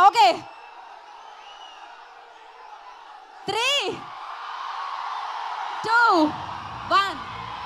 Okay 3 2 1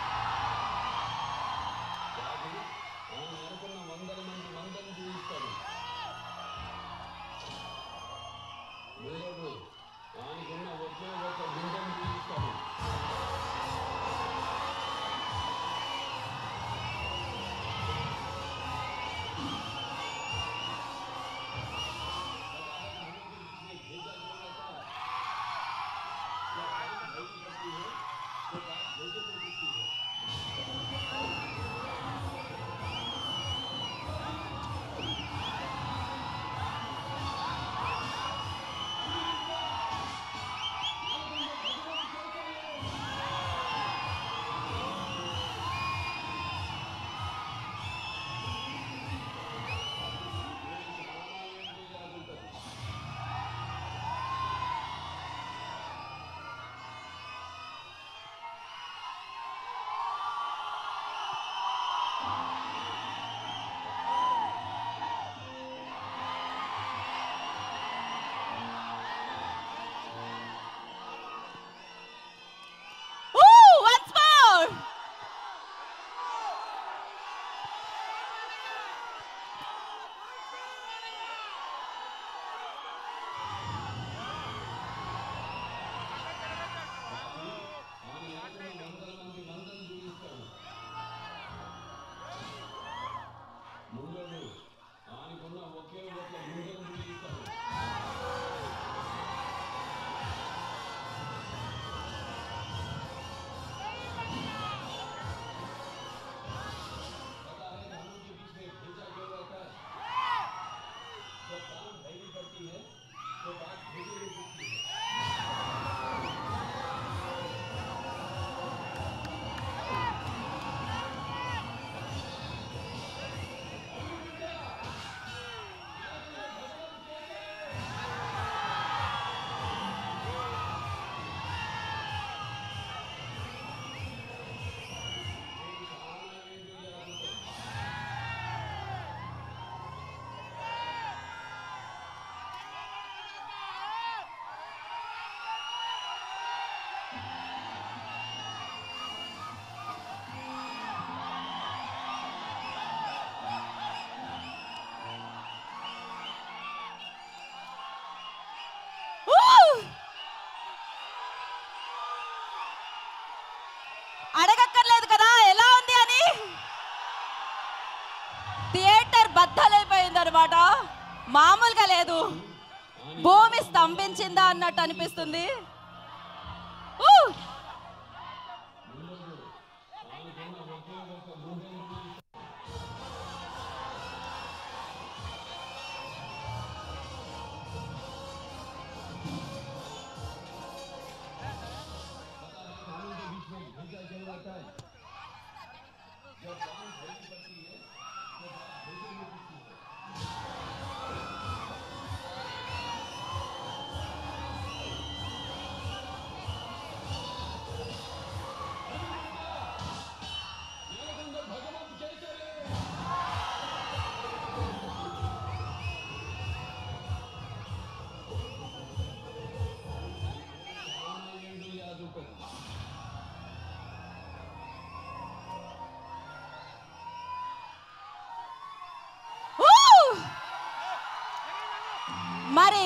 అడగక్కర్లేదు కదా ఎలా ఉంది అని. థియేటర్ బద్దలైపోయింది అనమాట, మామూలుగా లేదు. భూమి స్తంభించిందా అన్నట్టు అనిపిస్తుంది. మరి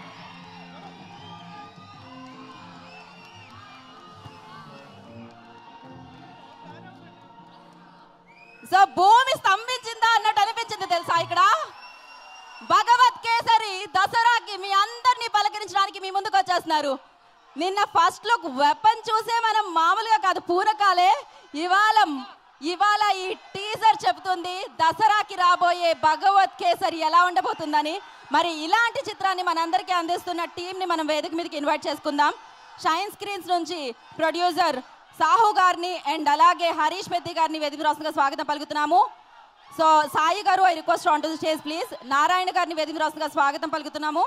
సో భూమి స్తంభించిందా అన్నట్టు అనిపించింది తెలుసా. ఇక్కడ భగవత్ కేసరి దసరాకి మీ అందరినీ పలకరించడానికి మీ ముందుకు వచ్చేస్తున్నారు. నిన్న ఫస్ట్ లుక్ వెపన్ చూసే మనం మామూలుగా కాదు పూరకాలే. ఇవాళ ఈ టీజర్ చెబుతుంది దసరాకి రాబోయే భగవత్ కేసరి ఎలా ఉండబోతుందని. మరి ఇలాంటి చిత్రాన్ని మనందరికీ అందిస్తున్న టీంని మనం వేదిక మీదకి ఇన్వైట్ చేసుకుందాం. షైన్ స్క్రీన్స్ నుంచి ప్రొడ్యూసర్ సాహు గారిని అండ్ అలాగే హరీష్ పెద్ది గారిని వేదిక రాష్ట్రంగా స్వాగతం పలుకుతున్నాము. సో సాయి గారు I request on to the stage please. Narayana గారిని వేదిక రాష్ట్రంగా స్వాగతం పలుకుతున్నాము.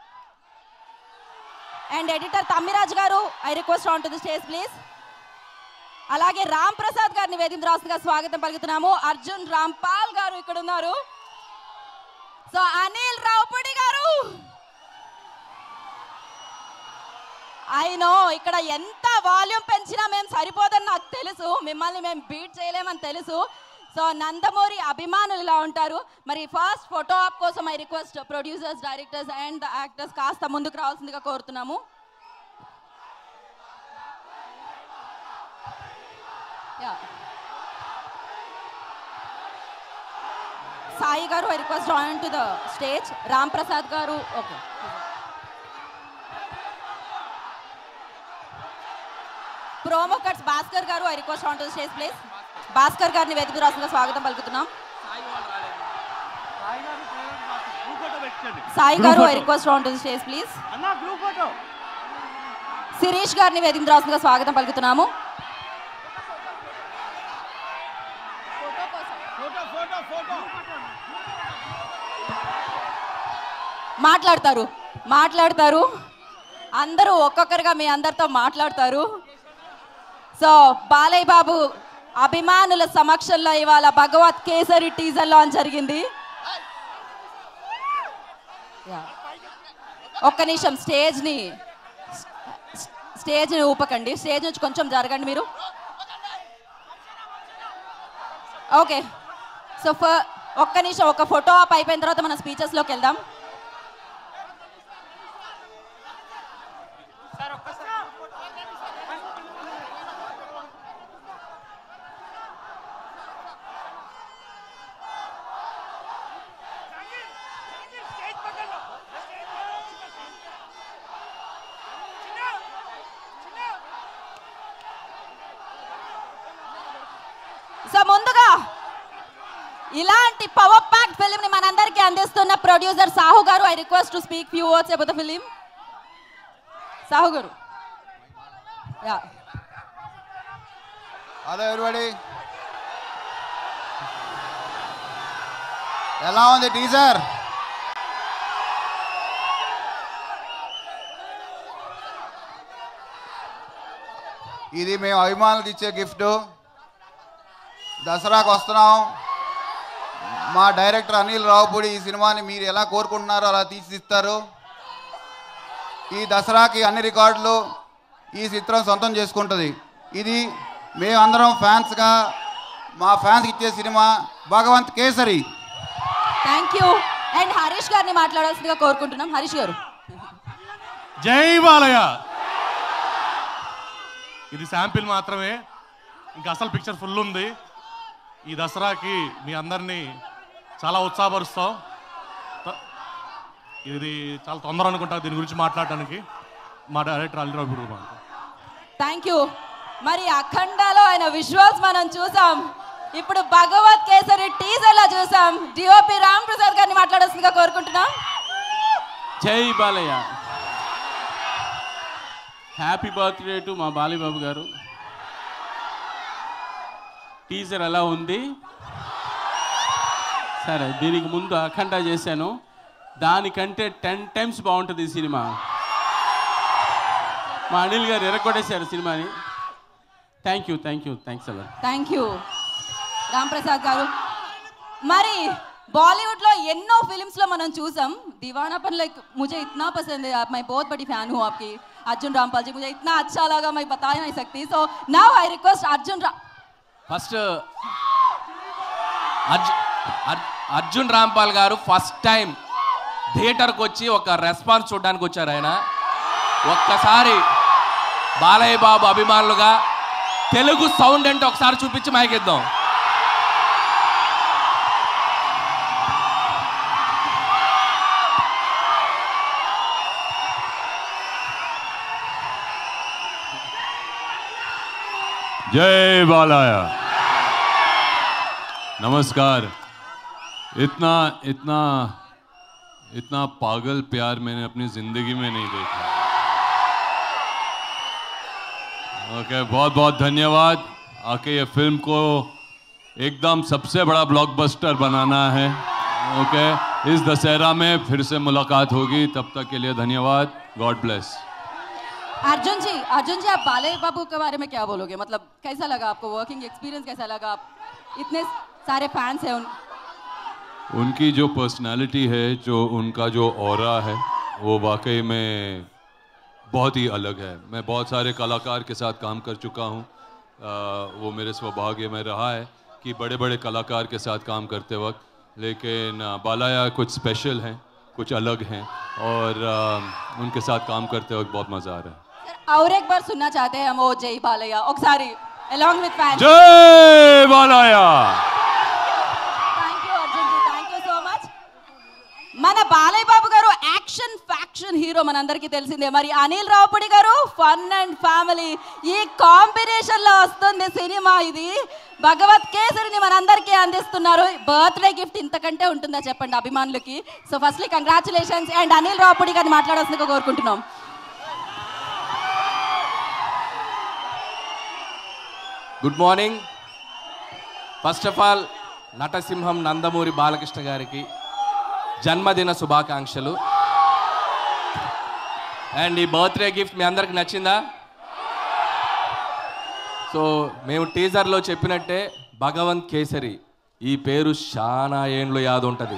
అండ్ ఎడిటర్ తమ్మిరాజ్ గారు I request on to the stage please. అలాగే రామ్ ప్రసాద్ గారిని వేదిక రాష్ట్రంగా స్వాగతం పలుకుతున్నాము. అర్జున్ రాంపాల్ గారు ఇక్కడ ఉన్నారు. సో అనిల్ రావుపూడి గారు నో ఇక్కడ ఎంత వాల్యూమ్ పెంచినా మేము సరిపోదని నాకు తెలుసు, మిమ్మల్ని మేము బీట్ చేయలేమని తెలుసు. సో నందమూరి అభిమానులు ఇలా ఉంటారు. మరి ఫస్ట్ ఫోటో ఆప్ కోసం I request producers, directors and actors కాస్త ముందుకు రావాల్సిందిగా కోరుతున్నాము. సాయి గారు I request join to the stage. Ram Prasad గారు, ఓకే. ప్రోమో కట్స్ భాస్కర్ గారు I request on to the stage please. భాస్కర్ గారిని వేదిక రాష్ట్రంగా స్వాగతం పలుకుతున్నాం. సాయి గారు I request on to the stage please. Shirish గారిని వేదిక రాష్ట్రంగా స్వాగతం పలుకుతున్నాము. మాట్లాడతారు అందరూ ఒక్కొక్కరుగా మీ అందరితో మాట్లాడతారు. సో బాలయ్య బాబు అభిమానుల సమక్షంలో ఇవాళ భగవత్ కేసరి టీజర్ లాంచ్ జరిగింది. ఒక్క నిమిషం స్టేజ్ని ఊపకండి, స్టేజ్ నుంచి కొంచెం జరగండి మీరు. ఓకే, సో ఒక్క నిమిషం, ఒక ఫోటో ఆప్ అయిపోయిన తర్వాత మన స్పీచెస్లోకి వెళ్దాం. సో ముందుగా ఇలాంటి పవర్ ప్యాక్డ్ ఫిల్మ్ ని మనందరికీ అందిస్తున్న ప్రొడ్యూసర్ సాహు గారు I request to speak few words about the film. Sahu గారు. యా, హలో ఎవరీబడీ, ఎలా ఉంది టీజర్? ఇది మేము అభిమానులకు ఇచ్చే గిఫ్ట్. దసరాకు వస్తున్నాం. మా డైరెక్టర్ అనిల్ రావుపూడి ఈ సినిమాని మీరు ఎలా కోరుకుంటున్నారో అలా తీర్చిదిస్తారు. ఈ దసరాకి అన్ని రికార్డులు ఈ చిత్రం సొంతం చేసుకుంటుంది. ఇది మేమందరం ఫ్యాన్స్గా మా ఫ్యాన్స్కి ఇచ్చే cinema Bhagavanth Kesari. Thank you. And Harish గారిని మాట్లాడాల్సిందిగా కోరుకుంటున్నాం. హరీష్ గారు. జై బాలయ్య. ఇది శాంపిల్ మాత్రమే, ఇంకా అసలు పిక్చర్ ఫుల్ ఉంది. ఈ దసరాకి మీ అందరినీ చాలా ఉత్సాహపరుస్తాం. ఇది చాలా తొందర అనుకుంటా దీని గురించి మాట్లాడడానికి. మా డైరెక్టర్ అల్లిరావు. Thank you. మరి అఖండాలో ఆయన విజువల్స్ మనం చూసాం, ఇప్పుడు భగవత్ కేసరి టీజర్ లో చూసాం. డిఓపి రామ్ ప్రసాద్ గారిని మాట్లాడాల్సిందిగా కోరుకుంటున్నాం. జై బాలయ్య. హ్యాపీ బర్త్డే టు మా బాలయ్య బాబు గారు. టీజర్ ఎలా ఉంది? సరే, దీనికి ముందు అఖండ చేశాను, దానికంటే 10 times బాగుంటుంది ఈ సినిమా. మా అనిల్ గారు ఎరగొట్టేశారు సినిమాని. థ్యాంక్స్ అలా. థ్యాంక్ యూ రామ్ ప్రసాద్ గారు. మరి బాలీవుడ్ లో ఎన్నో ఫిల్మ్స్ లో మనం చూసాం दीवानापन. लाइक मुझे इतना पसंद है, मैं बहुत बड़ी फैन हूँ आपकी. अर्जुन रामपाल जी, मुझे इतना अच्छा लगा मैं बता नहीं सकती. So now I request first Arjun Rampal గారు ఫస్ట్ టైం థియేటర్కి వచ్చి ఒక రెస్పాన్స్ చూడడానికి వచ్చారు. ఆయన ఒక్కసారి బాలయ్య బాబు అభిమానులుగా తెలుగు సౌండ్ అంటే ఒకసారి చూపించి మైకిద్దాం. जय बालाया. नमस्कार. इतना इतना इतना पागल प्यार मैंने अपनी जिंदगी में नहीं देखा. ओके, बहुत बहुत धन्यवाद. आके ये फिल्म को एकदम सबसे बड़ा ब्लॉकबस्टर बनाना है. ओके, इस दशहरा में फिर से मुलाकात होगी. तब तक के लिए धन्यवाद. God bless. अर्जुन जी, आप बालయ్య बाबू के बारे में क्या बोलोगे? मतलब कैसा लगा आपको? वर्किंग एक्सपीरियंस कैसा लगा? आप इतने सारे फैंस हैं उनकी जो पर्सनालिटी है, जो उनका जो ऑरा है, वो वाकई में बहुत ही अलग है। मैं बहुत सारे कलाकार के साथ काम कर चुका हूँ। वो मेरे सौभाग्य में रहा है कि बड़े बड़े कलाकार के साथ काम करते वक्त, लेकिन बालाया कुछ स्पेशल हैं, कुछ अलग हैं, और उनके साथ काम करते वक्त बहुत मज़ा आ रहा है। सर, और एक बार सुनना चाहते हैं हम वो जय बालయ్య ఒకసారి along with fans. जय Balayya. Thank you Arjun ji, thank you so much. మన బాలయ్య బాబు గారు యాక్షన్ ఫ్యాక్షన్ హీరో మనందరికీ తెలిసిందే. మరి అనిల్ రావుపూడి గారు ఫన్ అండ్ ఫ్యామిలీ. ఈ కాంబినేషన్ లో వస్తుంది సినిమా. ఇది భగవత్ కేసరిని మనందరికీ అందిస్తున్నారు. బర్త్డే గిఫ్ట్ ఇంతకంటే ఉంటుందా చెప్పండి అభిమానులకి. So firstly congratulations. And Anil Ravipudi గారిని మాట్లాడాల్సిందిగా కోరుకుంటున్నాం. Good morning. First of all నటసింహం నందమూరి బాలకృష్ణ గారికి జన్మదిన శుభాకాంక్షలు. అండ్ ఈ బర్త్డే గిఫ్ట్ మీ అందరికి నచ్చిందా? సో మేము టీజర్లో చెప్పినట్టే భగవంత్ కేసరి ఈ పేరు చాలా ఏండ్లు యాద ఉంటుంది.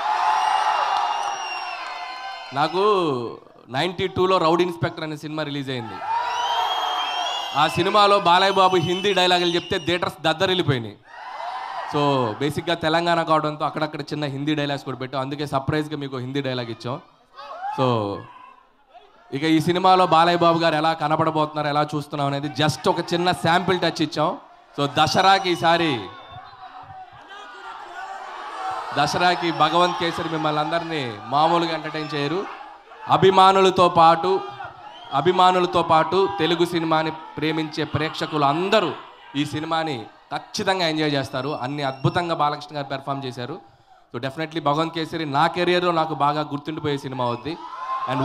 నాకు 92లో రౌడ్ ఇన్స్పెక్టర్ అనే సినిమా రిలీజ్ అయింది. ఆ సినిమాలో బాలయ్య బాబు హిందీ డైలాగులు చెప్తే థియేటర్స్ దద్దరిల్లిపోయినాయి. సో బేసిక్గా తెలంగాణ కావడంతో అక్కడక్కడ చిన్న హిందీ డైలాగ్స్ కూడా పెట్టాం. అందుకే సర్ప్రైజ్గా మీకు హిందీ డైలాగ్ ఇచ్చాం. సో ఇక ఈ సినిమాలో బాలయ్య బాబు గారు ఎలా కనపడబోతున్నారు, ఎలా చూస్తున్నాం అనేది జస్ట్ ఒక చిన్న శాంపిల్ టచ్ ఇచ్చాం. సో దసరాకి భగవంత్ కేసరి మిమ్మల్ని అందరినీ మామూలుగా ఎంటర్టైన్ చేయరు. అభిమానులతో పాటు తెలుగు సినిమాని ప్రేమించే ప్రేక్షకులు అందరూ ఈ సినిమాని ఖచ్చితంగా ఎంజాయ్ చేస్తారు. అన్ని అద్భుతంగా బాలకృష్ణ గారు పెర్ఫామ్ చేశారు. సో డెఫినెట్లీ భగవంత్ కేసరి నా కెరియర్లో నాకు బాగా గుర్తుండిపోయే సినిమా అవుద్ది. అండ్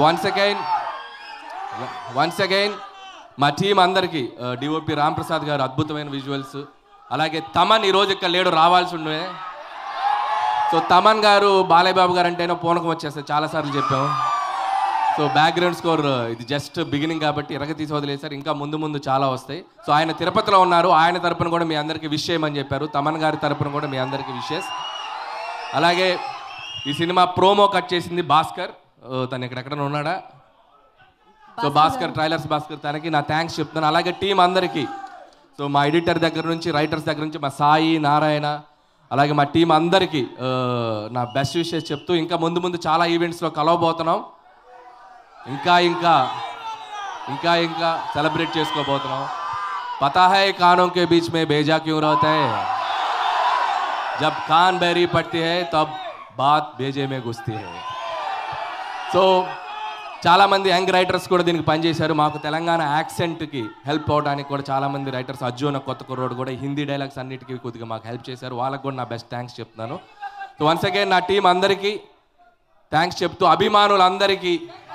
వన్స్ అగైన్ మా టీం అందరికీ డిఓపి రామ్ ప్రసాద్ గారు అద్భుతమైన విజువల్స్, అలాగే తమన్ ఈరోజు ఇక్కడ లేడు, రావాల్సి ఉండే. సో తమన్ గారు బాలయ్య బాబు గారు అంటేనే పూనకం వచ్చేస్తారు, చాలాసార్లు చెప్పాము. సో బ్యాక్గ్రౌండ్ స్కోర్ ఇది జస్ట్ బిగినింగ్ కాబట్టి తీసి వదిలేశారు. ఇంకా ముందు చాలా వస్తాయి. సో ఆయన తిరుపతిలో ఉన్నారు. ఆయన తరపున కూడా మీ అందరికీ విష్ చేయమని చెప్పారు. తమన్ గారి తరపున కూడా మీ అందరికీ విషెస్. అలాగే ఈ సినిమా ప్రోమో కట్ చేసింది భాస్కర్. తను ఎక్కడెక్కడ ఉన్నాడా? సో భాస్కర్, ట్రైలర్స్ భాస్కర్, తనకి నా థ్యాంక్స్ చెప్తున్నాను. అలాగే టీం అందరికీ, సో మా ఎడిటర్ దగ్గర నుంచి, రైటర్స్ దగ్గర నుంచి, మా సాయి, నారాయణ, అలాగే మా టీం అందరికీ నా బెస్ట్ విషెస్ చెప్తూ ఇంకా ముందు చాలా ఈవెంట్స్లో కలవబోతున్నాం. ఇంకా సెలబ్రేట్ చేసుకోబోతున్నాం. పతా హై కానోं के बीच में भेजा क्यों रहता है, जब कान बैरी पड़ती है तब बात भेजे में घुसती है. సో చాలామంది యంగ్ రైటర్స్ కూడా దీనికి పనిచేశారు. మాకు తెలంగాణ యాక్సెంట్కి హెల్ప్ అవడానికి కూడా చాలామంది రైటర్స్, అర్జున్ కొత్త కుర్రోడు కూడా హిందీ డైలాగ్స్ అన్నిటికీ కొద్దిగా మాకు హెల్ప్ చేశారు. వాళ్ళకు కూడా నా బెస్ట్ థ్యాంక్స్ చెప్తున్నాను. సో వన్స్ అగైన్ నా టీం అందరికీ థ్యాంక్స్ చెప్తూ, అభిమానులందరికీ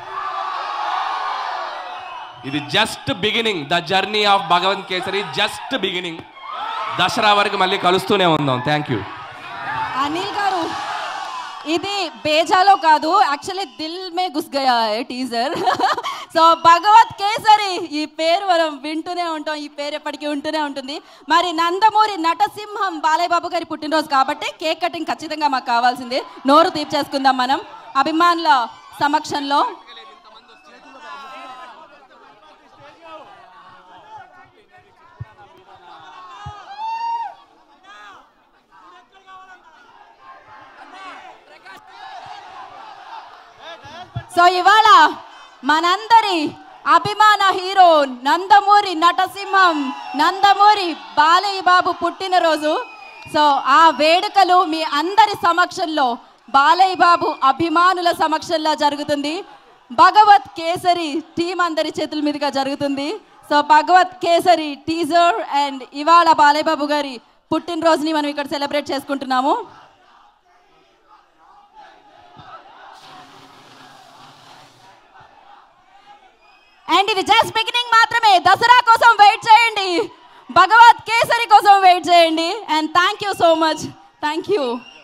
ఇది just beginning. The journey of Bhagavanth Kesari just beginning. Dasara వరకు మళ్ళీ కలుస్తూనే ఉందాం. Thank you. అనిల్ గారు, ఇది బేజాలో కాదు, యాక్చువల్లీ దిల్ మే గుస్ గయా టీజర్. సో భగవత్ కేసరి ఈ పేరు మనం వింటూనే ఉంటాం, ఈ పేరు ఎప్పటికీ ఉంటూనే ఉంటుంది. మరి నందమూరి నటసింహం బాలయ్య బాబు గారి పుట్టినరోజు కాబట్టి కేక్ కటింగ్ ఖచ్చితంగా మాకు కావాల్సిందే. నోరు తీర్చేసుకుందాం మనం అభిమానుల సమక్షంలో. సో ఇవాళ మనందరి అభిమాన హీరో నందమూరి నటసింహం, నందమూరి బాలయ్య బాబు పుట్టినరోజు. సో ఆ వేడుకలు మీ అందరి సమక్షంలో, బాలయ్య బాబు అభిమానుల సమక్షంలో జరుగుతుంది. భగవత్ కేసరి టీం అందరి చేతుల మీదుగా జరుగుతుంది. So Bhagavanth Kesari teaser and ఇవాళ బాలయ్య బాబు గారి పుట్టినరోజుని మనం ఇక్కడ సెలబ్రేట్ చేసుకుంటున్నాము. అండ్ ఇది జస్ట్ బిగినింగ్ మాత్రమే. దసరా కోసం వెయిట్ చేయండి, భగవత్ కేసరి కోసం వెయిట్ చేయండి. And thank you so much. Thank you.